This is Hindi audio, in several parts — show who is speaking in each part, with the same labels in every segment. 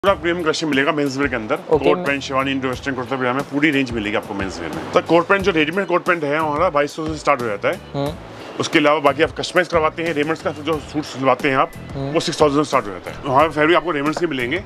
Speaker 1: पूरा प्रीमियम कलेक्शन मिलेगा मेंस वेयर के अंदर। Coat pant, sherwani, Indo western, kurta pajama में पूरी रेंज मिलेगी आपको मेंस वेयर में। तो कोट पैंट जो रेडीमेड कोट पैंट है हमारा 2200 से स्टार्ट हो जाता है। उसके अलावा बाकी आप कस्टमाइज करवाते हैं, रेमंड्स का जो सूट सिलवाते हैं आप, वो 6000 स्टार्ट हो जाता है। वहाँ पे फैब्रिक आपको रेमंड्स के मिलेंगे।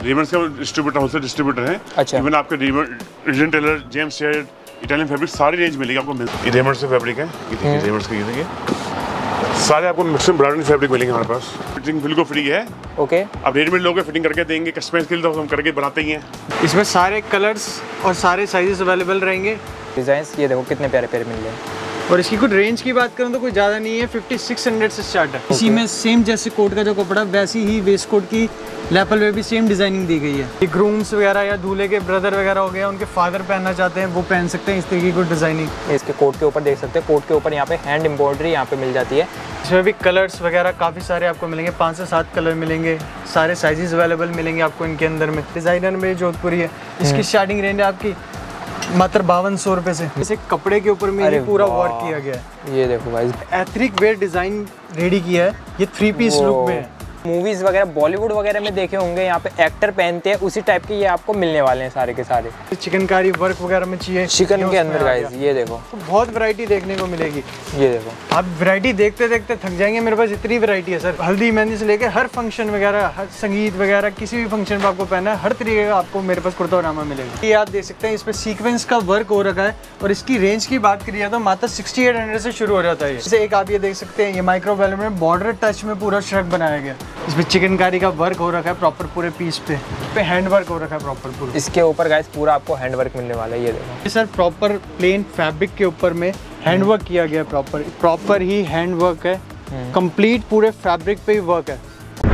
Speaker 2: इसमें सारे कलर्स और सारे साइजेस अवेलेबल रहेंगे।
Speaker 3: डिजाइन्स ये देखो कितने प्यारे प्यारे मिल रहे हैं।
Speaker 2: और इसकी कुछ रेंज की बात करूँ तो कोई ज़्यादा नहीं है, 5600 से स्टार्ट है। इसी में सेम जैसे कोट का जो कपड़ा वैसी ही वेस्ट कोट की लेपल में भी सेम डिजाइनिंग दी गई है। ये ग्रूम्स वगैरह या दूल्हे के ब्रदर वगैरह हो गया, उनके फादर पहनना चाहते हैं वो पहन सकते हैं इस तरीके की डिजाइनिंग।
Speaker 3: इसके कोट के ऊपर देख सकते हैं, कोट के ऊपर यहाँ पे हैंड एम्ब्रॉयडरी यहाँ पे मिल जाती है।
Speaker 2: इसमें भी कलर्स वगैरह काफ़ी सारे आपको मिलेंगे, 5 से 7 कलर मिलेंगे, सारे साइजेस अवेलेबल मिलेंगे आपको इनके अंदर में। डिजाइनर में जोधपुरी है, इसकी स्टार्टिंग रेंज है आपकी मात्र 5200 रुपये से। इसे कपड़े के ऊपर में पूरा वर्क किया गया है।
Speaker 3: ये देखो भाई,
Speaker 2: एथनिक वेयर डिजाइन रेडी किया है, ये 3 पीस लुक में है।
Speaker 3: मूवीज वगैरह बॉलीवुड वगैरह में देखे होंगे, यहाँ पे एक्टर पहनते हैं, उसी टाइप के ये आपको मिलने वाले हैं सारे के सारे।
Speaker 2: चिकनकारी वर्क वगैरह में चाहिए,
Speaker 3: चिकन के अंदर गाइस ये देखो
Speaker 2: तो बहुत वैरायटी देखने को मिलेगी।
Speaker 3: ये देखो
Speaker 2: आप वैरायटी देखते देखते थक जाएंगे, मेरे पास इतनी वैरायटी है सर। हल्दी मेहंदी से लेकर हर फंक्शन वगैरह, हर संगीत वगैरह, किसी भी फंक्शन में आपको पहना है, हर तरीके का आपको मेरे पास कुर्ता पजामा मिलेगा। ये आप देख सकते हैं, इस पर सीक्वेंस का वर्क हो रखा है और इसकी रेंज की बात करिए तो मात्र 6800 से शुरू हो जाता है। जैसे एक आप ये देख सकते हैं, ये माइक्रो वेलवेट में बॉर्डर टच में पूरा श्रग बनाया गया। इसमें चिकनकारी का वर्क हो रखा है प्रॉपर पूरे पीस पे हैंड वर्क हो रखा है प्रॉपर पूरा।
Speaker 3: इसके ऊपर गाइस पूरा आपको हैंड वर्क मिलने वाला है। ये देखो
Speaker 2: ये सर प्रॉपर प्लेन फैब्रिक के ऊपर में हैंड वर्क किया गया, प्रॉपर ही हैंड वर्क है, कंप्लीट पूरे फैब्रिक पे ही वर्क है।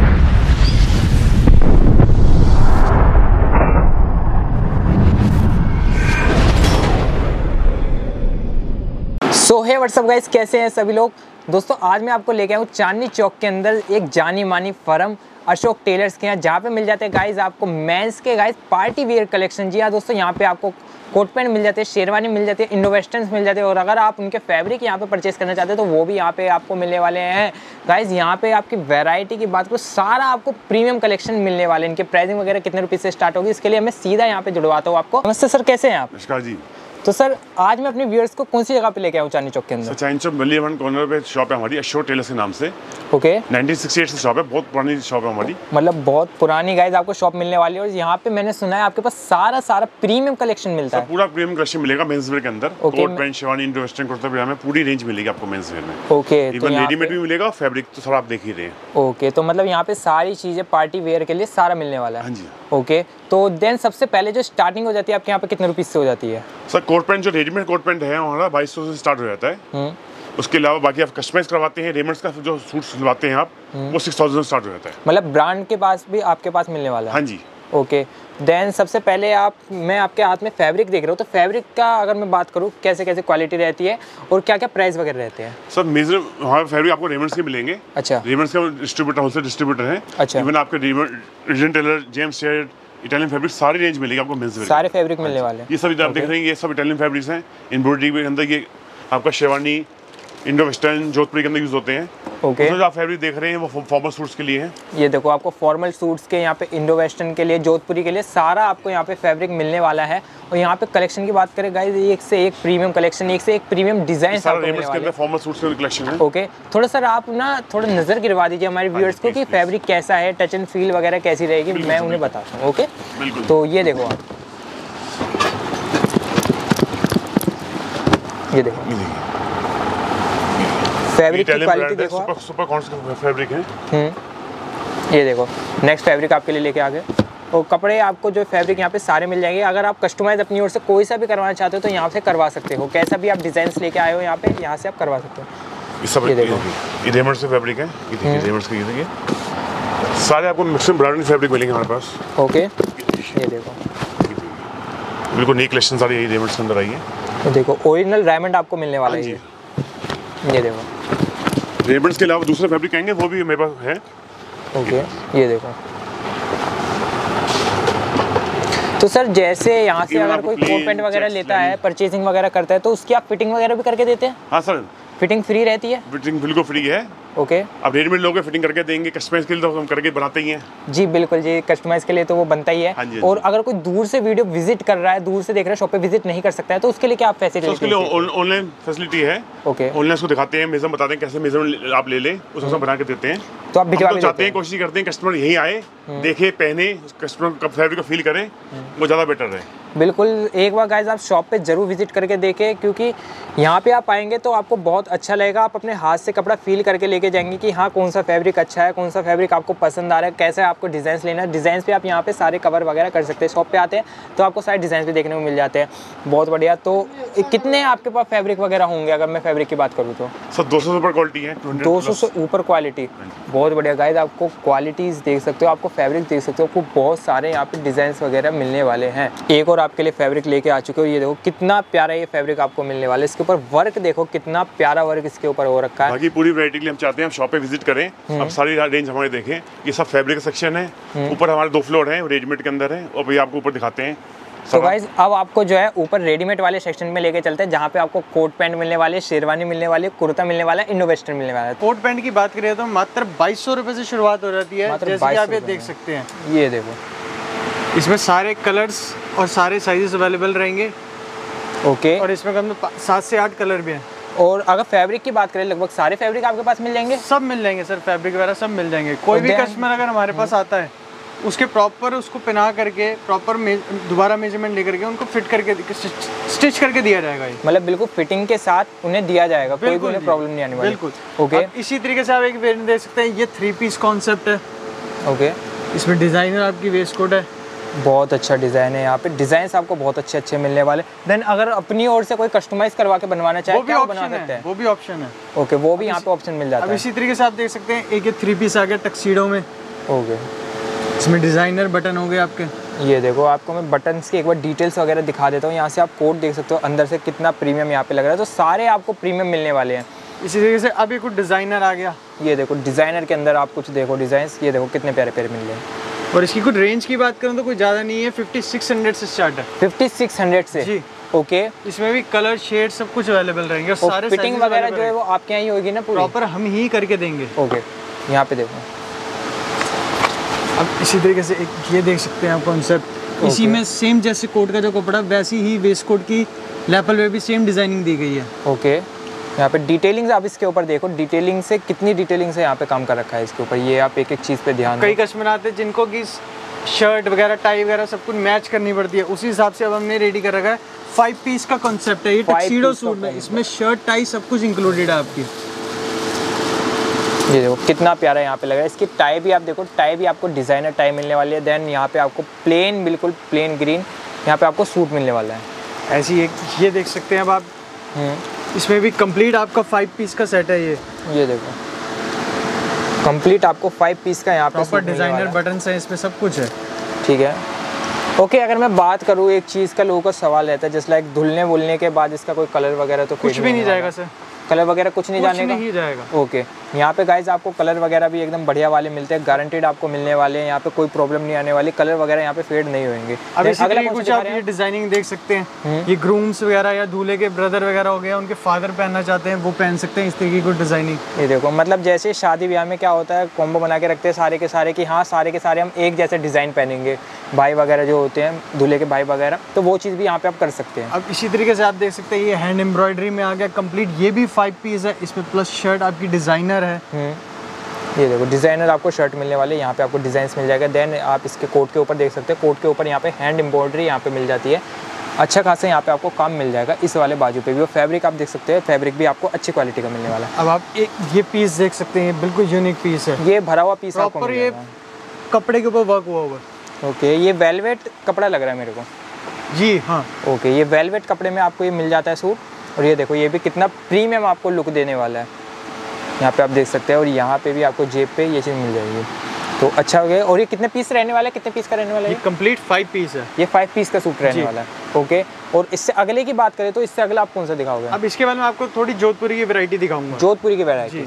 Speaker 3: सो हे व्हाट्सअप गाइस, कैसे हैं सभी लोग। दोस्तों आज मैं आपको लेके आया हूँ चांदनी चौक के अंदर एक जानी मानी फर्म अशोक टेलर्स के यहाँ, जहाँ पे मिल जाते हैं गाइस आपको मेंस के गाइस पार्टी वेयर कलेक्शन। जी हाँ दोस्तों, यहाँ पे आपको कोट पैंट मिल जाते हैं, शेरवानी मिल जाती है, इंडो वेस्टर्न्स मिल जाते हैं, और अगर आप उनके फैब्रिक यहाँ पे परचेस करना चाहते हैं तो वो भी यहाँ पे आपको मिलने वाले हैं गाइस। यहाँ पे आपकी वैरायटी की बात करो, सारा आपको प्रीमियम कलेक्शन मिलने वाले हैं। इनके प्राइसिंग वगैरह कितने रुपये से स्टार्ट होगी, इसके लिए मैं सीधा यहाँ पे जुड़वाता हूँ आपको। नमस्ते सर, कैसे हैं आप?
Speaker 1: नमस्कार जी।
Speaker 3: तो सर आज मैं अपने व्यूअर्स को कौन सी जगह पे लेके आऊँ चांदनी चौक के अंदर?
Speaker 1: चांदनी चौक गली 1 कॉर्नर पे शॉप है हमारी, अशोक टेलर्स के नाम से।
Speaker 3: ओके,
Speaker 1: 1968 से शॉप है, बहुत पुरानी शॉप है हमारी।
Speaker 3: मतलब बहुत पुरानी गाइस आपको शॉप मिलने वाली है। और यहाँ पे मैंने सुना है आपके पास सारा प्रीमियम कलेक्शन मिलता है।
Speaker 1: पूरा प्रीमियम कलेक्शन मिलेगा मेंस वेयर के अंदर। Coat pant, sherwani, Indo western, kurta pajama में पूरी रेंज मिलेगी आपको मेंस वेयर में।
Speaker 3: ओके,
Speaker 1: इवन रेडीमेड भी मिलेगा, फैब्रिक तो सब आप देख ही रहे हैं।
Speaker 3: ओके, तो मतलब यहाँ पे सारी चीजें पार्टी वेयर के लिए सारा मिलने वाला है।
Speaker 1: हाँ जी।
Speaker 3: ओके, तो देन सबसे पहले जो स्टार्टिंग हो जाती है आपके यहाँ पे कितने रुपीस से हो जाती है?
Speaker 1: सर कोट पैंट जो रेडीमेड कोट पैंट है हमारा 2200 से स्टार्ट हो जाता है। उसके अलावा बाकी आप कस्टमाइज करवाते हैं, रेमंड्स का जो सूट सिलवाते हैं आप, वो 6000 स्टार्ट हो जाता है।
Speaker 3: मतलब ब्रांड के पास भी आपके पास मिलने वाला है?
Speaker 1: हाँ जी।
Speaker 3: ओके, देन सबसे पहले मैं आपके हाथ में फैब्रिक देख रहा हूँ, तो फैब्रिक का अगर मैं बात करूँ कैसे कैसे क्वालिटी रहती है और क्या क्या प्राइस वगैरह रहते हैं?
Speaker 1: सर मेजर हमारे फैब्रिक आपको रेमंड्स के मिलेंगे। अच्छा, रेमंड्स का डिस्ट्रीब्यूटर, होलसेल डिस्ट्रीब्यूटर है। अच्छा, इवन आपके रीजन टेलर, जेम्स शेड, इटालियन फैब्रिक सारी रेंज मिलेगी आपको मेंस वेयर।
Speaker 3: सारे फैब्रिक मिलने वाले हैं।
Speaker 1: ये सब आप देख रहे हैं, ये सब इटालियन फैब्रिक्स हैं। एम्ब्रॉयडरी के अंदर ये आपका शेरवानी, इंडो वेस्टर्न, जोधपुरी के अंदर यूज होते हैं। ओके, जो आप फैब्रिक देख रहे हैं वो फॉर्मल सूट्स के लिए हैं।
Speaker 3: ये देखो आपको फॉर्मल सूट्स के, यहाँ पे इंडो वेस्टर्न के लिए, जोधपुरी के लिए सारा आपको यहाँ पे फैब्रिक मिलने वाला है। और यहाँ पे कलेक्शन की बात करें गाइस, एक से एक प्रीमियम कलेक्शन, एक से एक प्रीमियम डिजाइन
Speaker 1: फॉर्मल सूट्स के कलेक्शन है।
Speaker 3: ओके, थोड़ा सर आप ना थोड़ा नजर गिरवा दीजिए हमारे व्यूअर्स को कि फैब्रिक कैसा है, टच एंड फील वगैरह कैसी रहेगी, मैं उन्हें बताता हूँ। ओके, तो ये देखो आप, ये देखो फैब्रिक की क्वालिटी देखो,
Speaker 1: सुपर कौन सा फैब्रिक है।
Speaker 3: ये देखो नेक्स्ट फैब्रिक आपके लिए लेके आ गए। और कपड़े आपको जो फैब्रिक यहाँ पे सारे मिल जाएंगे। अगर आप कस्टमाइज अपनी ओर से कोई सा भी करवाना चाहते हो तो यहाँ से करवा सकते हो, कैसा भी आप डिजाइन लेके आए हो यहाँ पे, यहाँ से आप करवा सकते हो।
Speaker 1: ये देखो ये रेमंड्स से फैब्रिक है, ये रेमंड्स के, ये देखिए सारे आपको मैक्सिमम ब्रांडेड फैब्रिक मिलेंगे हमारे पास।
Speaker 3: ओके, ये देखो
Speaker 1: बिल्कुल नई कलेक्शन सारी यही रेमंड्स के अंदर आई है।
Speaker 3: ये देखो ओरिजिनल डायमंड आपको मिलने वाला है। ये देखो
Speaker 1: रेमंड्स के अलावा दूसरे फैब्रिक आएंगे वो भी मेरे पास है।
Speaker 3: ओके, ये देखो। तो सर जैसे यहाँ से अगर कोई कोट पैंट वगैरह लेता है, परचेजिंग वगैरह करता है, तो उसकी आप फिटिंग वगैरह भी करके देते हैं?
Speaker 1: हाँ सर,
Speaker 3: फिटिंग फ्री रहती है?
Speaker 1: फिटिंग बिल्कुल फ्री है।
Speaker 3: ओके।
Speaker 1: अब रेडीमेड लोग फिटिंग करके देंगे, कस्टमाइज के लिए तो हम करके बनाते ही हैं।
Speaker 3: जी बिल्कुल जी, कस्टमाइज के लिए तो वो बनता ही है।
Speaker 1: हाँ जी,
Speaker 3: और अगर कोई दूर से वीडियो विजिट कर रहा है, दूर से देख रहा है, शॉप पे विजिट नहीं कर सकता है, तो उसके लिए क्या आप फैसिलिटी?
Speaker 1: तो उसके लिए ऑनलाइन फैसिलिटी है।
Speaker 3: ओके।
Speaker 1: ऑनलाइन उसको दिखाते हैं, मेजरमेंट बताते हैं कैसे मेजरमेंट आप ले लें, उसको बना के देते हैं।
Speaker 3: तो आप भिजवा भी
Speaker 1: चाहते हैं, कोशिश करते हैं कस्टमर यहीं आए, देखे, पहने, कस्टमर का फैब्रिक को फील करें, वो ज़्यादा बेटर है।
Speaker 3: बिल्कुल, एक बार गाइस आप शॉप पे जरूर विजिट करके देखें, क्योंकि यहाँ पे आप आएंगे तो आपको बहुत अच्छा लगेगा। आप अपने हाथ से कपड़ा फील करके लेके जाएंगे कि हाँ कौन सा फैब्रिक अच्छा है, कौन सा फैब्रिक आपको पसंद आ रहा है, कैसे आपको डिज़ाइन लेना है। डिज़ाइन पे आप यहाँ पे सारे कवर वगैरह कर सकते हैं। शॉप पे आते हैं तो आपको सारे डिज़ाइन पे देखने को मिल जाते हैं। बहुत बढ़िया। तो कितने आपके पास फैब्रिक वगैरह होंगे अगर मैं फैब्रिक की बात करूँ तो?
Speaker 1: सर 200 से ऊपर क्वालिटी है।
Speaker 3: 200 से ऊपर क्वालिटी। बहुत बढ़िया गाइस, आपको क्वालिटीज़ देख सकते हो, आपको फैब्रिक देख सकते हो, आपको बहुत सारे यहाँ पे डिज़ाइन वगैरह मिलने वाले हैं। एक और आपके लिए फैब्रिक लेके आ चुके हो, ये देखो कितना प्यारा ये फैब्रिक आपको मिलने वाला है। इसके ऊपर वर्क देखो, कितना प्यारा वर्क इसके ऊपर हो रखा है।
Speaker 1: बाकी पूरी वैरायटी के लिए हम चाहते हैं आप शॉप पे विजिट करें, अब सारी रेंज हमारे देखें। ये सब फैब्रिक सेक्शन है, ऊपर हमारे 2 फ्लोर हैं, रेडीमेड के अंदर है, और भी आपको ऊपर दिखाते हैं।
Speaker 3: तो गाइज अब आपको जो है ऊपर रेडीमेड वाले सेक्शन में लेके चलते हैं, जहाँ पे आपको कोट पैंट मिलने वाले, शेरवानी मिलने वाली, कुर्ता मिलने वाला है, इंडो वेस्टर्न मिलने वाला है।
Speaker 2: कोट पैंट की बात करें तो मात्र 2200 रुपए से शुरुआत हो जाती है, जैसे कि आप ये देख सकते हैं।
Speaker 3: ये देखो,
Speaker 2: इसमें सारे कलर्स और सारे साइजेस अवेलेबल रहेंगे।
Speaker 3: ओके।
Speaker 2: और इसमें कम 7 से 8 कलर भी हैं।
Speaker 3: और अगर फैब्रिक की बात करें, लगभग सारे फैब्रिक आपके पास मिल जाएंगे?
Speaker 2: सब मिल जाएंगे सर, फैब्रिक वगैरह सब मिल जाएंगे। कोई भी कस्टमर अगर हमारे पास आता है, उसके प्रॉपर उसको पहना करके प्रॉपर दोबारा मेजरमेंट लेकर के उनको फिट करके स्टिच करके दिया जाएगा। ये
Speaker 3: मतलब बिल्कुल फिटिंग के साथ उन्हें दिया जाएगा, कोई भी उन्हें प्रॉब्लम नहीं आने वाली।
Speaker 2: बिल्कुल।
Speaker 3: ओके।
Speaker 2: इसी तरीके से आप एक वेरिएंट देख सकते हैं, ये 3 पीस कॉन्सेप्ट है।
Speaker 3: ओके।
Speaker 2: इसमें डिजाइनर आपकी वेस्ट कोट है,
Speaker 3: बहुत अच्छा डिज़ाइन है। यहाँ पे डिज़ाइंस आपको बहुत अच्छे अच्छे मिलने वाले। देन अगर अपनी ओर से कोई कस्टमाइज करवा के बनवाना चाहे, क्या बना सकते हैं?
Speaker 2: वो भी ऑप्शन है।
Speaker 3: ओके, वो भी यहाँ पे ऑप्शन मिल जाता है।
Speaker 2: अब इसी तरीके से आप देख सकते हैं, एक ये 3 पीस आ गया टक्सीडो में।
Speaker 3: ओके।
Speaker 2: इसमें डिजाइनर बटन हो गए आपके।
Speaker 3: ये देखो, आपको मैं बटन्स की एक बार डिटेल्स वगैरह दिखा देता हूँ। यहाँ से आप कोड देख सकते हो, अंदर से कितना प्रीमियम यहाँ पे लग रहा है। तो सारे आपको प्रीमियम मिलने वाले हैं।
Speaker 2: इसी तरीके से अब एक डिजाइनर आ गया।
Speaker 3: ये देखो, डिजाइनर के अंदर आप कुछ देखो डिजाइन्स, ये देखो कितने प्यारे प्यारे मिल रहे हैं।
Speaker 2: और इसकी कुछ रेंज की बात करूँ तो कोई ज़्यादा नहीं है, 5600 से स्टार्ट है।
Speaker 3: 5600 से?
Speaker 2: जी।
Speaker 3: ओके।
Speaker 2: इसमें भी कलर शेड सब कुछ अवेलेबल रहेंगे, और सारे
Speaker 3: फिटिंग वगैरह जो है वो आपके यहाँ ही होगी ना पूरी?
Speaker 2: प्रॉपर हम ही करके देंगे।
Speaker 3: ओके। यहाँ पे देखो,
Speaker 2: अब इसी तरीके से एक ये देख सकते हैं आप कॉन्सेप्ट। इसी में सेम जैसे कोट का जो कपड़ा, वैसी ही वेस्ट कोट की लेपल में भी सेम डिजाइनिंग दी गई है।
Speaker 3: ओके। यहाँ पे डिटेलिंग्स आप इसके ऊपर देखो, डिटेलिंग से कितनी डिटेलिंग से यहाँ पे काम कर रखा है इसके ऊपर। ये आप एक एक चीज़ पे ध्यान।
Speaker 2: कई कस्टमर आते हैं जिनको कि शर्ट वगैरह, टाई वगैरह सब कुछ मैच करनी पड़ती है, उसी हिसाब से अब हमने रेडी कर रखा है। 5 पीस का कॉन्सेप्ट है ये टक्सीडो सूट में, इसमें शर्ट टाई सब कुछ इंक्लूडेड है आपकी।
Speaker 3: ये देखो कितना प्यारा यहाँ पे लग रहा है। इसकी टाई भी आप देखो, टाई भी आपको डिज़ाइनर टाई मिलने वाली है। देन यहाँ पे आपको प्लेन, बिल्कुल प्लेन ग्रीन यहाँ पे आपको सूट मिलने वाला है।
Speaker 2: ऐसी एक ये देख सकते हैं अब आप, इसमें भी कंप्लीट आपका 5 पीस का सेट है ये
Speaker 3: देखो, कंप्लीट आपको 5 पीस का यहाँ पे
Speaker 2: प्रॉपर डिजाइनर बटन है, इसमें सब कुछ है।
Speaker 3: ठीक है। ओके। अगर मैं बात करूँ एक चीज़ का, लोगों का सवाल रहता है, जैसे लाइक धुलने वुलने के बाद इसका कोई कलर वगैरह तो
Speaker 2: कुछ भी नहीं जाएगा सर,
Speaker 3: कलर वगैरह कुछ नहीं जाने का?
Speaker 2: नहीं जाएगा।
Speaker 3: ओके। यहाँ पे गाइज आपको कलर वगैरह भी एकदम बढ़िया वाले मिलते हैं, गारंटीड आपको मिलने वाले हैं। यहाँ पे कोई प्रॉब्लम नहीं आने वाली, कलर वगैरह यहाँ पे फेड नहीं होंगे।
Speaker 2: अब अगला कुछ आप ये डिजाइनिंग देख सकते हैं, ये ग्रूम्स वगैरह या दूल्हे के ब्रदर वगैरह हो गया, उनके फादर पहनना चाहते हैं वो पहन सकते हैं इस तरीके की डिजाइनिंग।
Speaker 3: ये देखो, मतलब जैसे शादी ब्याह में क्या होता है, कॉम्बो बना के रखते हैं सारे के सारे कि हाँ सारे के सारे हम एक जैसे डिज़ाइन पहनेंगे, भाई वगैरह जो होते हैं, दूल्हे के भाई वगैरह, तो वो चीज़ भी यहाँ पे आप कर सकते हैं।
Speaker 2: अब इसी तरीके से आप देख सकते हैं, ये हैंड एम्ब्रॉयडरी में आ गया कंप्लीट, ये भी 5 पीस है, इसमें प्लस शर्ट आपकी डिजाइनर है।
Speaker 3: ये देखो, डिज़ाइनर आपको शर्ट मिलने वाले, यहाँ पे आपको डिज़ाइंस मिल जाएगा। देन आप इसके कोट के ऊपर देख सकते हैं, कोट के ऊपर यहाँ पे हैंड एम्ब्रॉयडरी यहाँ पे मिल जाती है। अच्छा खासा यहाँ पे आपको काम मिल जाएगा इस वाले बाजू पे भी। और फैब्रिक आप देख सकते हैं, फैब्रिक भी आपको अच्छी क्वालिटी का मिलने वाला है।
Speaker 2: अब आप एक ये पीस देख सकते हैं, बिल्कुल यूनिक पीस है,
Speaker 3: ये भरा हुआ पीस आपको
Speaker 2: प्रॉपर ये कपड़े के ऊपर वर्क हुआ हुआ।
Speaker 3: ओके। ये वेलवेट कपड़ा लग रहा है मेरे को।
Speaker 2: जी हाँ।
Speaker 3: ओके। ये वेलवेट कपड़े में आपको ये मिल जाता है सूट। और ये देखो, ये भी कितना प्रीमियम आपको लुक देने वाला है, यहाँ पे आप देख सकते हैं। और यहाँ पे भी आपको जेब पे ये चीज़ मिल जाएगी, तो अच्छा हो गया। और ये कितने पीस रहने वाला है, कितने पीस का रहने वाला है?
Speaker 2: ये कंप्लीट 5 पीस है,
Speaker 3: ये 5 पीस का सूट रहने वाला है। ओके। और इससे अगले की बात करें तो इससे अगला आप कौन सा दिखाओगे?
Speaker 2: अब इसके बाद में आपको थोड़ी जोधपुरी की वैरायटी दिखाऊंगा।
Speaker 3: जोधपुरी की वैरायटी।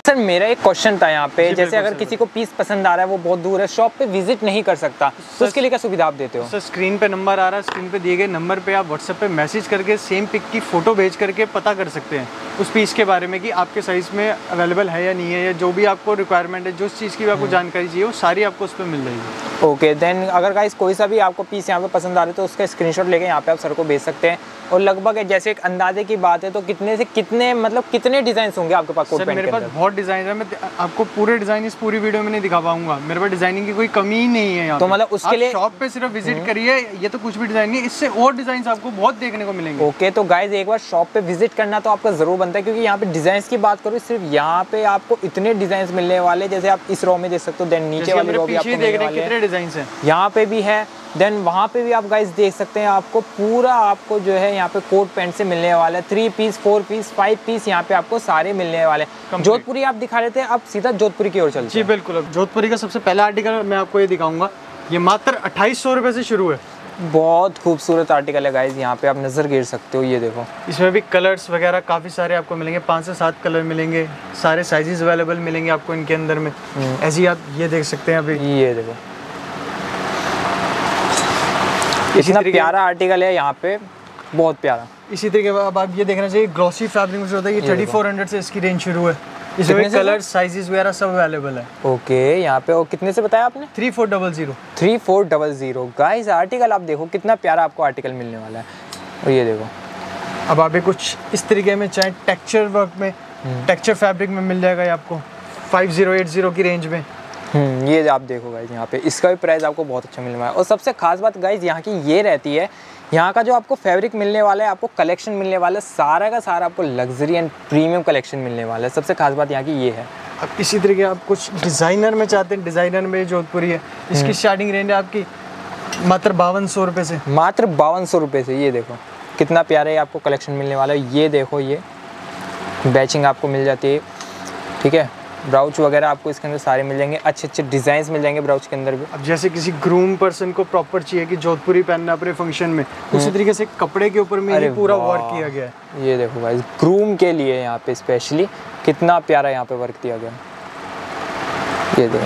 Speaker 3: सर मेरा एक क्वेश्चन था यहाँ पे, जैसे अगर किसी को पीस पसंद आ रहा है, वो बहुत दूर है, शॉप पे विजिट नहीं कर सकता, तो उसके लिए क्या सुविधा आप देते हो?
Speaker 2: सर स्क्रीन पे नंबर आ रहा है, स्क्रीन पे दिए गए नंबर पे आप व्हाट्सएप पे मैसेज करके सेम पिक की फोटो भेज करके पता कर सकते हैं उस पीस के बारे में कि आपके साइज में अवेलेबल है या नहीं है, या जो भी आपको रिक्वायरमेंट है, जो चीज़ की भी आपको जानकारी चाहिए वो सारी आपको उस पर मिल जाएगी।
Speaker 3: ओके देन अगर गाइस कोई सा भी आपको पीस यहाँ पे पसंद आ रहा है तो उसका स्क्रीनशॉट लेके यहाँ पे आप सर को भेज सकते हैं। और लगभग जैसे एक अंदाजे की बात है तो कितने से कितने मतलब कितने डिजाइन होंगे आपके पास?
Speaker 2: सर मेरे पास बहुत डिजाइन है, मैं आपको पूरे डिजाइन इस पूरी वीडियो में नहीं दिखा पाऊंगा, मेरे पास डिजाइनिंग की कोई कमी ही नहीं है यहाँ
Speaker 3: तो मतलब उसके लिए
Speaker 2: शॉप पे सिर्फ विजिट करिए, ये तो कुछ भी डिजाइन नहीं, इससे और डिजाइन आपको बहुत देखने को मिलेंगे।
Speaker 3: ओके तो गाइज एक बार शॉप पे विजिट करना तो आपका जरूर बनता है, क्योंकि यहाँ पे डिजाइन की बात करूँ सिर्फ यहाँ पे आपको इतने डिजाइन मिलने वाले, जैसे आप इस रो में देख सकते हो, देन नीचे वाली रो भी आपको मिलने वाले हैं,
Speaker 2: कितने डिजाइन है
Speaker 3: यहाँ पे भी है, देन वहाँ पे भी आप गाइस देख सकते हैं, आपको पूरा आपको जो है यहाँ पे कोट पैंट से मिलने वाला है, 3 पीस 4 पीस 5 पीस यहाँ पे आपको सारे मिलने वाले हैं। जोधपुरी आप दिखा रहे थे, अब सीधा जोधपुरी की ओर चलते हैं।
Speaker 2: जी बिल्कुल, अब जोधपुरी का सबसे पहला आर्टिकल मैं आपको ये दिखाऊंगा, ये मात्र 2800 रुपये से शुरू है।
Speaker 3: बहुत खूबसूरत आर्टिकल है गाइस, यहाँ पे आप नजर गिर सकते हो, ये देखो
Speaker 2: इसमें भी कलर्स वगैरह काफ़ी सारे आपको मिलेंगे, 5 से 7 कलर मिलेंगे, सारे साइजेस अवेलेबल मिलेंगे आपको इनके अंदर में। ऐसे ही आप ये देख सकते हैं अभी,
Speaker 3: ये देखो इतना प्यारा आर्टिकल है यहाँ पे, बहुत प्यारा।
Speaker 2: इसी तरीके अब आप ये देखना चाहिए ग्लॉसी फैब्रिक में जो होता है, ये 3400 से इसकी रेंज शुरू है, इसमें कलर साइजेस वगैरह सब अवेलेबल है।
Speaker 3: ओके यहाँ पे और कितने से बताया आपने?
Speaker 2: 3400।
Speaker 3: 3400 गाइस, आर्टिकल आप देखो कितना प्यारा आपको आर्टिकल मिलने वाला है। और ये देखो
Speaker 2: अब आप कुछ इस तरीके में चाहे टेक्सचर वर्क में, टेक्सचर फैब्रिक में मिल जाएगा ये आपको 5080 की रेंज में।
Speaker 3: ये आप देखो गाइज, यहाँ पे इसका भी प्राइस आपको बहुत अच्छा मिलने वाला है। और सबसे खास बात गाइज यहाँ की ये रहती है, यहाँ का जो आपको फैब्रिक मिलने वाला है, आपको कलेक्शन मिलने वाला है, सारा का सारा आपको लग्जरी एंड प्रीमियम कलेक्शन मिलने वाला है। सबसे खास बात यहाँ की ये है।
Speaker 2: अब इसी तरीके आप कुछ डिज़ाइनर में चाहते हैं, डिज़ाइनर में जोधपुरी है, इसकी स्टार्टिंग रेंज है आपकी मात्र 5200 रुपये से।
Speaker 3: मात्र 5200 रुपये से। ये देखो कितना प्यारा है आपको कलेक्शन मिलने वाला है। ये देखो ये बैचिंग आपको मिल जाती है, ठीक है। ब्राउच वगैरह आपको इसके अंदर सारे मिल जाएंगे, अच्छे अच्छे डिजाइन मिल जाएंगे ब्राउच के अंदर भी।
Speaker 2: अब जैसे किसी ग्रूम पर्सन को प्रॉपर चाहिए कि जोधपुरी पहनना अपने फंक्शन में, उसी तरीके से कपड़े के ऊपर में ही पूरा वर्क किया गया है।
Speaker 3: ये देखो गाइस, ग्रूम के लिए यहाँ पे स्पेशली कितना प्यारा यहाँ पे वर्क किया गया। ये देखो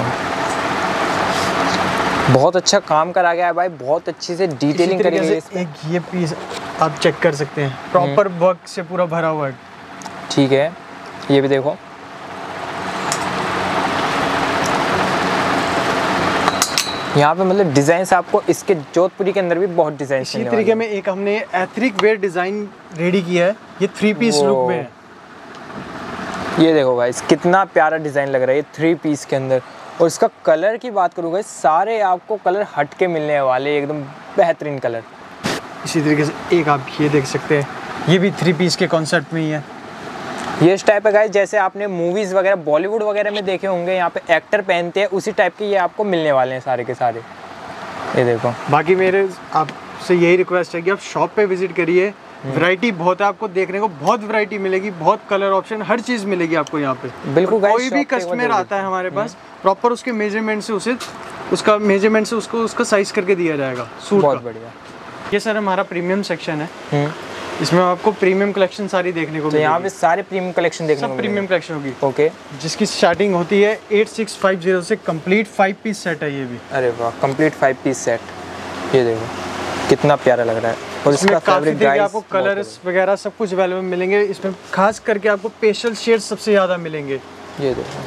Speaker 3: बहुत अच्छा काम करा गया है भाई, बहुत अच्छी से डिटेलिंग करी गई है।
Speaker 2: एक ये पीस आप चेक कर सकते हैं, प्रॉपर वर्क से पूरा भरा हुआ है,
Speaker 3: ठीक है। ये भी देखो यहाँ पे मतलब डिजाइन आपको इसके जोधपुरी के अंदर भी बहुत डिजाइन।
Speaker 2: इसी तरीके में एक हमने एथनिक वेयर डिजाइन रेडी किया है, ये 3 पीस लुक में है।
Speaker 3: ये देखो गाइस कितना प्यारा डिजाइन लग रहा है 3 पीस के अंदर। और इसका कलर की बात करूँ गाइस, सारे आपको कलर हट के मिलने वाले, एकदम बेहतरीन कलर।
Speaker 2: इसी तरीके से एक आप ये देख सकते हैं, ये भी 3 पीस के कॉन्सेप्ट में ही है।
Speaker 3: ये इस टाइप है गाइस, जैसे आपने मूवीज वगैरह बॉलीवुड वगैरह में देखे होंगे, यहाँ पे एक्टर पहनते हैं, उसी टाइप के ये आपको मिलने वाले हैं सारे के सारे। ये देखो
Speaker 2: बाकी मेरे आपसे यही रिक्वेस्ट है कि आप शॉप पे विजिट करिए, वैरायटी बहुत है, आपको देखने को बहुत वैरायटी मिलेगी, बहुत कलर ऑप्शन, हर चीज मिलेगी आपको यहाँ पे।
Speaker 3: बिल्कुल गाइस,
Speaker 2: कोई भी कस्टमर आता है हमारे पास, प्रॉपर उसके मेजरमेंट से उसको उसका साइज करके दिया जाएगा सूट का।
Speaker 3: बहुत बढ़िया।
Speaker 2: ये सर हमारा प्रीमियम सेक्शन है, इसमें आपको प्रीमियम कलेक्शन सारी देखने को
Speaker 3: तो यहाँ पे सारे प्रीमियम कलेक्शन देखने को मिलेंगे।
Speaker 2: प्रीमियम कलेक्शन होगी,
Speaker 3: ओके।
Speaker 2: जिसकी स्टार्टिंग होती है 8650 से। कंप्लीट 5 पीस सेट है ये भी।
Speaker 3: अरे वाह, कंप्लीट 5 पीस सेट। ये देखो कितना प्यारा लग रहा है। और इसका फैब्रिक गाइस
Speaker 2: आपको कलर्स वगैरह सब कुछ अवेलेबल मिलेंगे। इसमें खास करके आपको पेस्टल शेड सबसे ज़्यादा मिलेंगे।
Speaker 3: ये देखो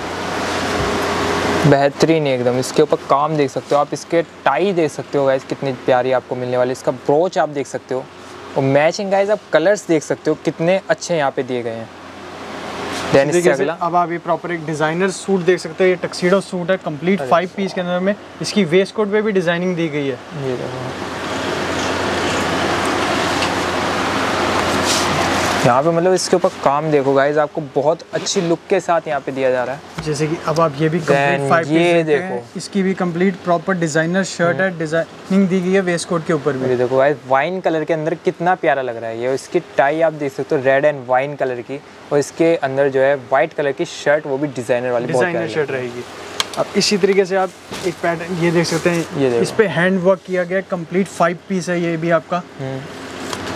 Speaker 3: बेहतरीन एकदम, इसके ऊपर काम देख सकते हो आप, इसके टाई देख सकते हो गाइस कितनी प्यारी आपको मिलने वाली, इसका ब्रोच आप देख सकते हो, और मैचिंग गाइस आप कलर्स देख सकते हो कितने अच्छे यहाँ पे दिए गए हैं। देन इससे अगला
Speaker 2: अब आप ये प्रॉपर एक डिजाइनर सूट देख सकते हो, ये टक्सीडो सूट है कंप्लीट 5 पीस के अंदर में। इसकी वेस्ट कोट पे भी डिजाइनिंग दी गई है।
Speaker 3: ये देखो यहाँ पे मतलब इसके ऊपर काम देखो गाइस, आपको बहुत अच्छी लुक के साथ यहाँ पे दिया जा रहा है।
Speaker 2: जैसे कि अब आप ये भी कंप्लीट 5
Speaker 3: ये
Speaker 2: पीस
Speaker 3: देखो,
Speaker 2: इसकी भी कंप्लीट प्रॉपर डिजाइनर शर्ट है, डिजाइनिंग दी गई है वेस्ट कोट के ऊपर भी।
Speaker 3: ये देखो गाइस वाइन कलर के अंदर कितना प्यारा लग रहा है ये। इसकी टाई आप देख सकते हो रेड एंड वाइन कलर की, और इसके अंदर जो है वाइट कलर की शर्ट, वो भी डिजाइनर वाली
Speaker 2: डिजाइनर शर्ट रहेगी। अब इसी तरीके से आप एक पैटर्न ये देख सकते हैं,
Speaker 3: ये
Speaker 2: इस पे हैंड वर्क किया गया, कंप्लीट 5 पीस है ये भी आपका।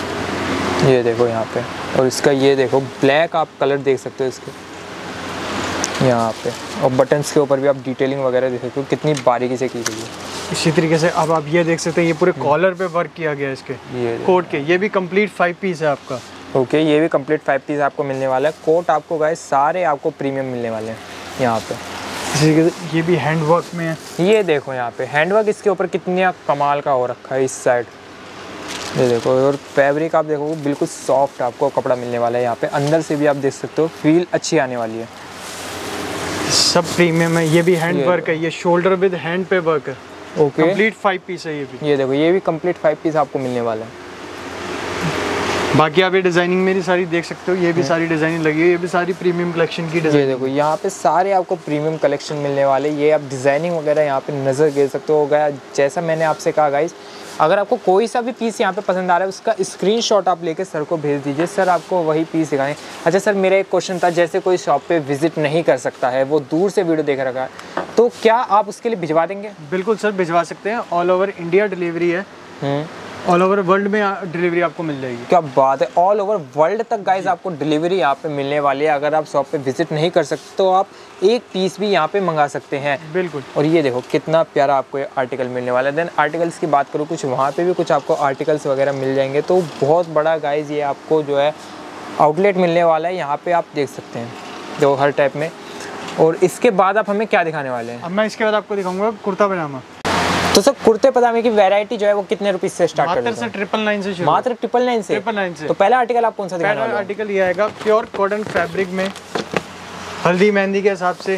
Speaker 3: ये देखो यहाँ पे, और इसका ये देखो ब्लैक आप कलर देख सकते हो इसके। यहाँ पे। और बटन्स के ऊपर भी आप डिटेलिंग वगैरह देख सकते हो कितनी बारीकी से की गई है।
Speaker 2: इसी तरीके से अब आप ये देख सकते हैं, ये पूरे कॉलर पे वर्क किया गया है इसके कोट के। ये भी कंप्लीट 5 पीस है आपका।
Speaker 3: ओके, ये भी कंप्लीट 5 पीस आपको मिलने वाला है। कोट आपको गाइस सारे आपको प्रीमियम मिलने वाले हैं यहाँ पे।
Speaker 2: इसी तरीके से ये भी हैंड वर्क में है।
Speaker 3: ये देखो यहाँ पे हैंड वर्क इसके ऊपर कितनी कमाल का हो रखा है इस साइड, ये देखो। और फैब्रिक आप देखो बिल्कुल सॉफ्ट आपको कपड़ा मिलने वाला है यहाँ पे। अंदर से भी आप देख सकते हो फील अच्छी आने वाली है।
Speaker 2: सब प्रीमियम है। ये भी हैंड वर्क है, ये शोल्डर विद हैंड पे वर्क है।
Speaker 3: ओके,
Speaker 2: कंप्लीट 5 पीस है ये भी।
Speaker 3: ये देखो, ये भी कंप्लीट 5 पीस आपको मिलने वाला है।
Speaker 2: बाकी आप ये डिजाइनिंग मेरी सारी देख सकते हो, ये भी सारी डिजाइनिंग लगी है, ये भी सारी प्रीमियम कलेक्शन की डिजाइन।
Speaker 3: ये देखो यहाँ पे सारे आपको प्रीमियम कलेक्शन मिलने वाले। ये आप डिजाइनिंग वगैरह यहाँ पे नजर दे सकते हो। गया जैसा मैंने आपसे कहा गाइस, अगर आपको कोई सा भी पीस यहाँ पे पसंद आ रहा है उसका स्क्रीनशॉट आप लेके सर को भेज दीजिए, सर आपको वही पीस दिखाएं। अच्छा सर, मेरा एक क्वेश्चन था, जैसे कोई शॉप पे विजिट नहीं कर सकता है, वो दूर से वीडियो देख रखा है, तो क्या आप उसके लिए भिजवा देंगे?
Speaker 2: बिल्कुल सर, भिजवा सकते हैं। ऑल ओवर इंडिया डिलीवरी है, ऑल ओवर वर्ल्ड में डिलीवरी आपको मिल जाएगी।
Speaker 3: क्या बात है, ऑल ओवर वर्ल्ड तक गाइस आपको डिलीवरी यहाँ पे मिलने वाली है। अगर आप शॉप पे विजिट नहीं कर सकते तो आप एक पीस भी यहाँ पे मंगा सकते हैं।
Speaker 2: बिल्कुल।
Speaker 3: और ये देखो कितना प्यारा आपको ये आर्टिकल मिलने वाला है। देन आर्टिकल्स की बात करूँ, कुछ वहाँ पे भी कुछ आपको आर्टिकल्स वगैरह मिल जाएंगे। तो बहुत बड़ा गाइस ये आपको जो है आउटलेट मिलने वाला है। यहाँ पे आप देख सकते हैं जो हर टाइप में। और इसके बाद आप हमें क्या दिखाने वाले हैं?
Speaker 2: अब मैं इसके बाद आपको दिखाऊंगा कुर्ता पजामा।
Speaker 3: तो सर कुर्ते पजामे की वैरायटी जो है वो कितने रुपीस से स्टार्ट करते हैं?
Speaker 2: मात्र 999 से शुरू।
Speaker 3: मात्र 999 से?
Speaker 2: 999 से।
Speaker 3: तो पहला आर्टिकल आप कौन सा दिखाने वाले हैं?
Speaker 2: पहला आर्टिकल ये आएगा प्योर कॉटन फैब्रिक में, हल्दी मेहंदी के हिसाब से।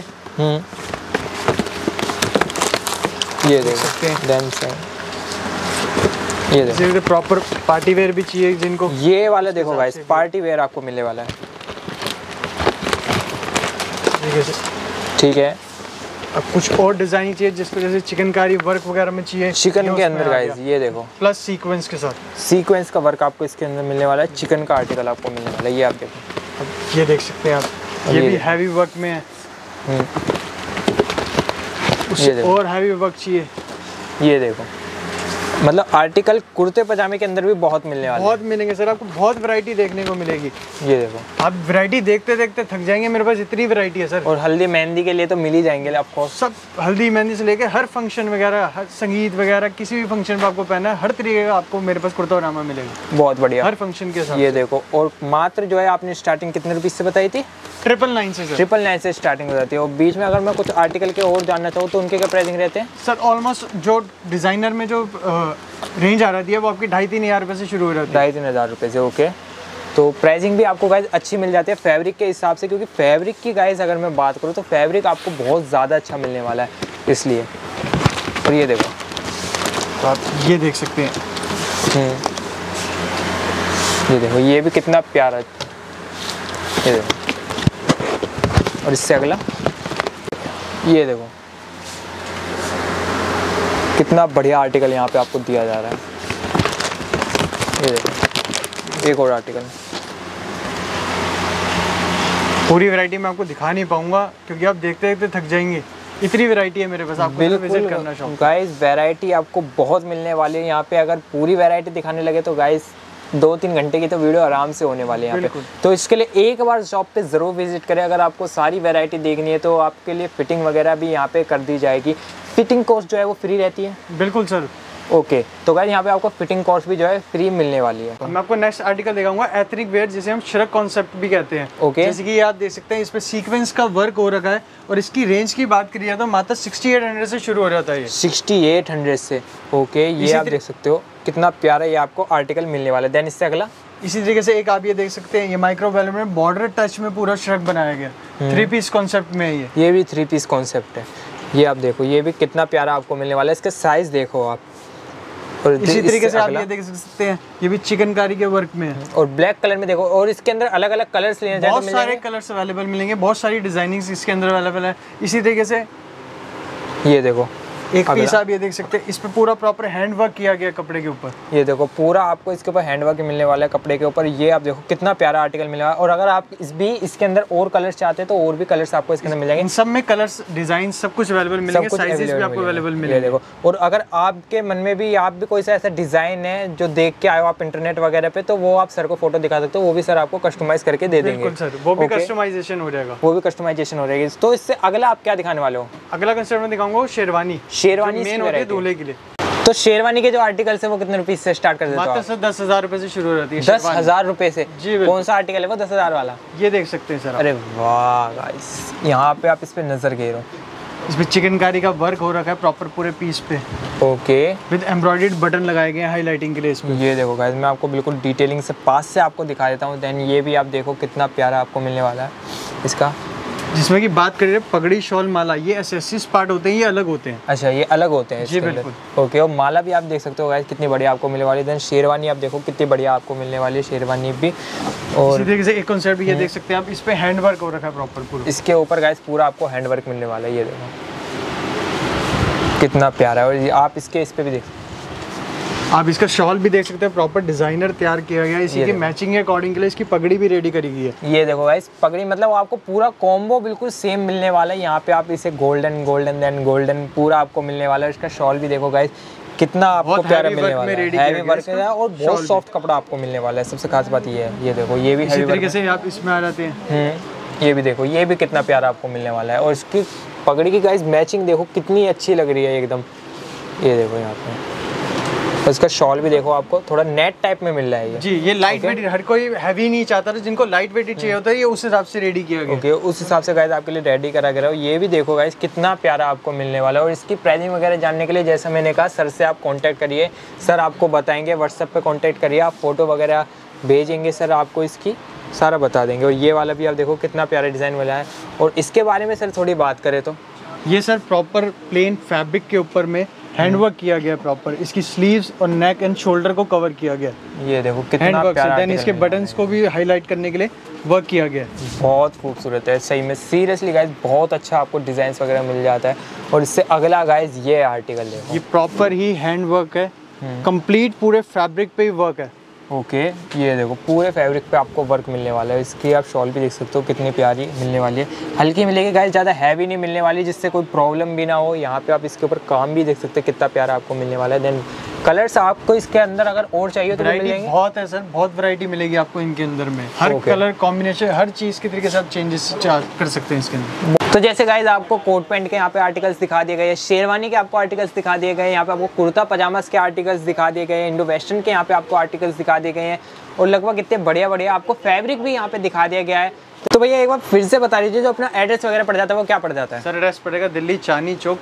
Speaker 3: ये देख सकते हैं। देन से ये देखो
Speaker 2: प्रॉपर पार्टी वेयर भी चाहिए जिनको,
Speaker 3: ये वाला देखो गाइस पार्टी वेयर आपको मिलने वाला है। ठीक है।
Speaker 2: अब कुछ और डिजाइन चाहिए जिसको जैसे चिकनकारी वर्क वगैरह में चाहिए,
Speaker 3: चिकन के अंदर गाइस ये देखो
Speaker 2: प्लस सीक्वेंस के साथ।
Speaker 3: सीक्वेंस का वर्क आपको इसके अंदर मिलने वाला है। चिकन का आर्टिकल आपको मिलने वाला है। ये आप देखो,
Speaker 2: अब ये देख सकते हैं आप, ये भी हैवी वर्क में है।
Speaker 3: ये देखो
Speaker 2: और हैवी वर्क चाहिए,
Speaker 3: ये देखो। मतलब आर्टिकल कुर्ते पजामे के अंदर भी बहुत मिलने वाले हैं।
Speaker 2: बहुत मिलेंगे सर, आपको बहुत वैरायटी देखने को मिलेगी।
Speaker 3: ये देखो,
Speaker 2: आप वैरायटी देखते देखते थक जाएंगे, मेरे पास इतनी वैरायटी है सर।
Speaker 3: और हल्दी मेहंदी के लिए तो मिल ही जाएंगे आपको।
Speaker 2: सब हल्दी मेहंदी से लेके हर फंक्शन वगैरह, हर संगीत वगैरह, किसी भी फंक्शन पे आपको पहना है, हर तरीके का आपको मेरे पास कुर्ता पजामा मिलेगा।
Speaker 3: बहुत बढ़िया,
Speaker 2: हर फंक्शन के साथ।
Speaker 3: ये देखो। और मात्र जो है आपने स्टार्टिंग कितने रुपीस से बताई थी?
Speaker 2: 999 से सर।
Speaker 3: 999 से स्टार्टिंग हो जाती है। और बीच में अगर मैं कुछ आर्टिकल के और जानना चाहूँ तो उनके क्या प्राइसिंग रहते हैं?
Speaker 2: सर ऑलमोस्ट जो डिजाइनर में जो रेंज आ रही है वो आपकी 2,500-3,000 रुपये से शुरू हो जाती है।
Speaker 3: 2,500-3,000 रुपये से। ओके, तो प्राइसिंग भी आपको गाइस अच्छी मिल जाती है फैब्रिक के हिसाब से, क्योंकि फैब्रिक की गाइस अगर मैं बात करूँ तो फैब्रिक आपको बहुत ज़्यादा अच्छा मिलने वाला है इसलिए। और ये देखो,
Speaker 2: तो आप ये देख सकते हैं।
Speaker 3: ये देखो, ये भी कितना प्यारा है। ये देखो। और इससे अगला ये देखो कितना बढ़िया आर्टिकल यहाँ पे आपको दिया जा रहा है। ये देखो एक और आर्टिकल।
Speaker 2: पूरी वैरायटी मैं आपको दिखा नहीं पाऊंगा क्योंकि आप देखते देखते थक जाएंगे, इतनी वैरायटी है मेरे पास। आपको विजिट करना शौक
Speaker 3: गाइस, वैरायटी आपको बहुत मिलने वाली है यहाँ पे। अगर पूरी वैरायटी दिखाने लगे तो गाइस 2-3 घंटे की तो वीडियो आराम से होने वाली है यहाँ पे। तो इसके लिए एक बार शॉप पे ज़रूर विजिट करें। अगर आपको सारी वैरायटी देखनी है तो आपके लिए फिटिंग वगैरह भी यहाँ पे कर दी जाएगी। फिटिंग कॉस्ट जो है वो फ्री रहती है?
Speaker 2: बिल्कुल सर।
Speaker 3: ओके, तो गाइस यहाँ पे आपको फिटिंग कॉस्ट भी जो है फ्री मिलने वाली है।
Speaker 2: मैं आपको नेक्स्ट आर्टिकल दिखाऊंगा एथनिक वेयर, जिसे हम श्रग कॉन्सेप्ट भी कहते हैं।
Speaker 3: ओके,
Speaker 2: जैसे कि आप देख सकते हैं इस पे सीक्वेंस का वर्क हो रखा है। और इसकी रेंज की बात करिए तो मात्र 6800 से शुरू हो जाता है ये।
Speaker 3: 6800 से। ओके, ये आप देख सकते हो कितना प्यारा ये आपको आर्टिकल मिलने वाला है। देन इससे अगला
Speaker 2: इसी तरीके से एक आप ये देख सकते हैं, ये माइक्रो वेलवेट में बॉर्डर टच में पूरा श्रग बनाया गया। 3 पीस कॉन्सेप्ट में है
Speaker 3: ये भी 3 पीस कॉन्सेप्ट है। ये आप देखो, ये भी कितना प्यारा आपको मिलने वाला है। इसका साइज देखो आप। और
Speaker 2: इसी तरीके से आप ये देख सकते हैं, ये भी चिकनकारी के वर्क में है।
Speaker 3: और ब्लैक कलर में देखो। और इसके अंदर अलग अलग कलर्स लेने जाए तो
Speaker 2: बहुत सारे कलर्स अवेलेबल मिलेंगे, बहुत सारी डिजाइनिंग्स इसके अंदर अवेलेबल है। इसी तरीके से
Speaker 3: ये देखो
Speaker 2: एक पीस आप ये देख सकते हैं, इस पे पूरा प्रॉपर हैंड वर्क किया गया कपड़े के ऊपर।
Speaker 3: ये देखो पूरा आपको इसके ऊपर हैंड वर्क मिलने वाला है कपड़े के ऊपर। ये आप देखो कितना प्यारा आर्टिकल मिलेगा। और अगर आप इसके अंदर और कलर्स चाहते हैं तो और भी कलर्स आपको इसके अंदर मिल जाएंगे।
Speaker 2: इन सब में कलर्स, डिजाइन सब कुछ अवेलेबल मिलेंगे, साइजेस भी आपको अवेलेबल मिलेंगे।
Speaker 3: देखो, और अगर आपके मन में भी आप भी कोई सा ऐसा डिजाइन है जो देख के आए हो आप इंटरनेट वगैरह पे, तो वो आप सर को फोटो दिखा सकते हो, वो भी सर आपको कस्टमाइज करके दे देंगे।
Speaker 2: बिल्कुल सर, वो भी कस्टमाइजेशन हो जाएगा।
Speaker 3: वो भी कस्टमाइजेशन हो जाएगी। तो इससे अगला आप क्या दिखाने वाले हो?
Speaker 2: अगला कंसेप्ट में दिखाऊंगा शेरवानी।
Speaker 3: मेन
Speaker 2: होती है दूल्हे के लिए।
Speaker 3: तो शेरवानी के जो आर्टिकल्स है वो कितने रुपीस से स्टार्ट कर देते हो?
Speaker 2: मात्र सर 10,000 रुपए से शुरू हो जाती है।
Speaker 3: 10,000 रुपए से?
Speaker 2: जी।
Speaker 3: कौन सा आर्टिकल है वो 10,000 वाला?
Speaker 2: ये देख सकते हैं सर।
Speaker 3: अरे वाह गाइस, यहाँ पे आप इस पे नजर घेरो।
Speaker 2: इसमें चिकनकारी का वर्क हो रखा है प्रॉपर पूरे पीस पे।
Speaker 3: ओके,
Speaker 2: विद एम्ब्रॉयडर्ड बटन लगाए गए हैं हाईलाइटिंग के लिए इसमें।
Speaker 3: ये देखो गाइस, मैं आपको बिल्कुल डिटेलिंग से पास से आपको दिखा देता हूँ। देन ये भी आप देखो कितना प्यारा आपको मिलने वाला है इसका।
Speaker 2: जिसमें कि बात करें पगड़ी, शॉल, माला, ये एसेसरीज पार्ट होते हैं, ये अलग होते हैं।
Speaker 3: अच्छा, ये अलग होते हैं?
Speaker 2: जी बिल्कुल।
Speaker 3: ओके, और माला भी आप देख सकते हो गाइस कितनी बढ़िया आपको मिलने वाली है। देन शेरवानी आप देखो कितनी बढ़िया आपको मिलने वाली है, शेरवानी भी। और
Speaker 2: इसी तरीके से एक कॉन्सेप्ट भी ये देख सकते हैं आप, इस पे हैंड वर्क हो रखा है प्रॉपर पूरा।
Speaker 3: इसके ऊपर गाइस पूरा आपको हैंड वर्क मिलने वाला है। ये देखो कितना प्यारा है। और आप इसके इस पे भी देख,
Speaker 2: आप इसका शॉल भी देख सकते हैं, प्रॉपर डिजाइनर तैयार किया गया है। इसी के मैचिंग के अकॉर्डिंग के लिए इसकी पगड़ी भी रेडी करी गई है।
Speaker 3: ये देखो गाइस, पगड़ी मतलब आपको पूरा कॉम्बो बिल्कुल सेम मिलने वाला है। यहाँ पे आप इसे गोल्डन देन गोल्डन पूरा आपको मिलने वाला है। इसका शॉल भी देखो गाइस कितना आपको प्यारा मिलने वाला है। हैवी वर्क है और बहुत सॉफ्ट कपड़ा आपको मिलने वाला है। सबसे खास बात ये है, ये देखो ये भी हैवी
Speaker 2: तरीके से आप इसमें आ जाते हैं।
Speaker 3: ये भी देखो, ये भी कितना प्यारा आपको मिलने वाला है। और इसकी पगड़ी की गाइस मैचिंग देखो कितनी अच्छी लग रही है एकदम। ये देखो यहाँ पे, और इसका शॉल भी देखो आपको थोड़ा नेट टाइप में मिल रहा है।
Speaker 2: जी, ये लाइट वेट, हर कोई हैवी नहीं चाहता था, जिनको लाइट वेट चाहिए होता है ये उस हिसाब से रेडी किया गया।
Speaker 3: ओके, उस हिसाब से गाइस आपके लिए रेडी करा गया है। ये भी देखो गाइस कितना प्यारा आपको मिलने वाला है। और इसकी प्राइसिंग वगैरह जानने के लिए जैसा मैंने कहा, सर से आप कांटेक्ट करिए, सर आपको बताएंगे। व्हाट्सएप पे कांटेक्ट करिए, आप फोटो वगैरह भेजेंगे, सर आपको इसकी सारा बता देंगे। और ये वाला भी आप देखो कितना प्यारा डिज़ाइन वाला है। और इसके बारे में सर थोड़ी बात करें तो,
Speaker 2: ये सर प्रॉपर प्लेन फैब्रिक के ऊपर में हैंड वर्क किया गया प्रॉपर। इसकी स्लीव्स और नेक एंड शोल्डर को कवर किया गया।
Speaker 3: ये देखो कितना प्यारा।
Speaker 2: देन इसके बटन्स को भी हाईलाइट करने के लिए वर्क किया गया।
Speaker 3: बहुत खूबसूरत है सही में, सीरियसली गाइस बहुत अच्छा आपको डिजाइन वगैरह मिल जाता है। और इससे अगला गाइस ये आर्टिकल देखो,
Speaker 2: ये प्रॉपर ही हैंड वर्क है, कंप्लीट पूरे फैब्रिक पे ही वर्क है।
Speaker 3: ओके, ये देखो पूरे फैब्रिक पे आपको वर्क मिलने वाला है। इसकी आप शॉल भी देख सकते हो कितनी प्यारी मिलने वाली है। हल्की मिलेगी गाइस, ज़्यादा हैवी नहीं मिलने वाली, जिससे कोई प्रॉब्लम भी ना हो। यहाँ पे आप इसके ऊपर काम भी देख सकते हैं कितना प्यारा आपको मिलने वाला है। देन कलर्स आपको इसके अंदर अगर और चाहिए तो मिल जाएंगे।
Speaker 2: बहुत है सर, बहुत वैरायटी मिलेगी आपको इनके अंदर में। हर कलर कॉम्बिनेशन, हर चीज़ के तरीके से आप चेंजेस कर सकते हैं इसके अंदर।
Speaker 3: तो जैसे गाइज आपको कोट पैंट के यहाँ पे आर्टिकल्स दिखा दिए गए, शेरवानी के आपको आर्टिकल्स दिखा दिए गए, यहाँ पे आपको कुर्ता पजामास के आर्टिकल्स दिखा दिए गए, इंडो वेस्टर्न के यहाँ पे आपको आर्टिकल्स दिखा दिए गए हैं। और लगभग इतने बढ़िया बढ़िया आपको फैब्रिक भी यहाँ पे दिखा दिया गया है। तो भैया एक बार फिर से बता दीजिए, जो अपना एड्रेस वगैरह पड़ जाता है वो क्या पड़ जाता है?
Speaker 2: सर एड्रेस पड़ेगा दिल्ली चांदनी चौक,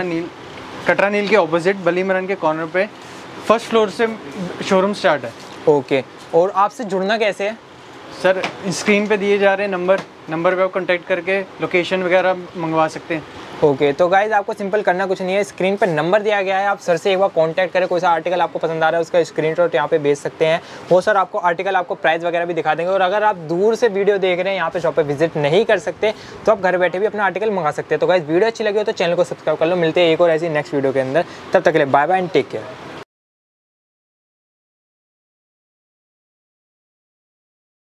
Speaker 2: कटरा नील के ऑपोजिट बलीमरन के कॉर्नर पे, फर्स्ट फ्लोर से शोरूम स्टार्ट है।
Speaker 3: ओके, और आपसे जुड़ना कैसे है?
Speaker 2: सर स्क्रीन पे दिए जा रहे हैं नंबर पे आप कांटेक्ट करके लोकेशन वगैरह मंगवा सकते हैं।
Speaker 3: ओके, तो गाइज आपको सिंपल करना कुछ नहीं है, स्क्रीन पर नंबर दिया गया है, आप सर से एक बार कांटेक्ट करें। कोई सा आर्टिकल आपको पसंद आ रहा है उसका स्क्रीनशॉट यहाँ पे भेज सकते हैं, वो सर आपको आर्टिकल आपको प्राइस वगैरह भी दिखा देंगे। और अगर आप दूर से वीडियो देख रहे हैं, यहाँ पे शॉप पे विजिट नहीं कर सकते, तो आप घर बैठे भी अपना आर्टिकल मंगा सकते हैं। तो गाइज वीडियो अच्छी लगी हो तो चैनल को सब्सक्राइब कर लो। मिलते हैं एक और ऐसी नेक्स्ट वीडियो के अंदर, तब तक के लिए bye bye and take care.